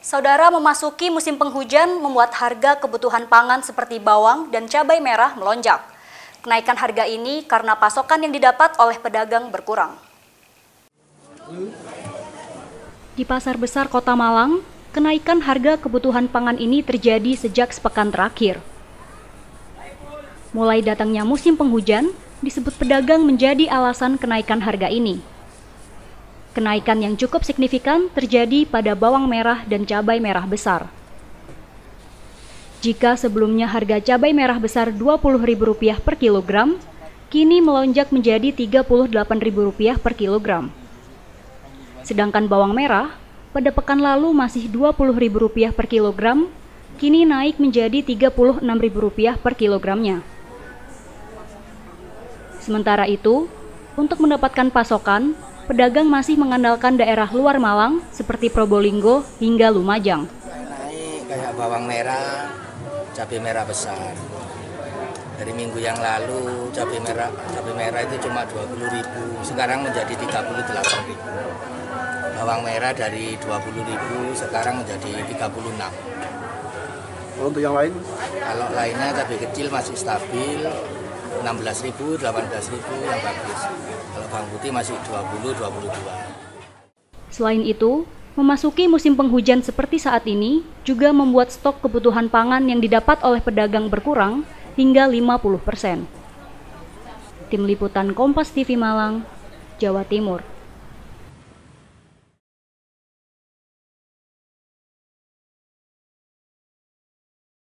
Saudara, memasuki musim penghujan membuat harga kebutuhan pangan seperti bawang dan cabai merah melonjak. Kenaikan harga ini karena pasokan yang didapat oleh pedagang berkurang. Di Pasar Besar Kota Malang, kenaikan harga kebutuhan pangan ini terjadi sejak sepekan terakhir. Mulai datangnya musim penghujan, disebut pedagang menjadi alasan kenaikan harga ini. Kenaikan yang cukup signifikan terjadi pada bawang merah dan cabai merah besar. Jika sebelumnya harga cabai merah besar Rp20.000 per kilogram, kini melonjak menjadi Rp38.000 per kilogram. Sedangkan bawang merah pada pekan lalu masih Rp20.000 per kilogram, kini naik menjadi Rp36.000 per kilogramnya. Sementara itu, untuk mendapatkan pasokan, pedagang masih mengandalkan daerah luar Malang seperti Probolinggo hingga Lumajang. Naik kayak bawang merah, cabai merah besar. Dari minggu yang lalu cabai merah itu cuma Rp20.000, sekarang menjadi Rp38.000. Bawang merah dari Rp20.000 sekarang menjadi Rp36.000. Kalau untuk yang lain? Kalau lainnya cabai kecil masih stabil, Rp16.000, Rp18.000 yang bagus. Kalau bawang putih masih Rp20, Rp22. Selain itu, memasuki musim penghujan seperti saat ini juga membuat stok kebutuhan pangan yang didapat oleh pedagang berkurang hingga 50%. Tim Liputan Kompas TV Malang, Jawa Timur.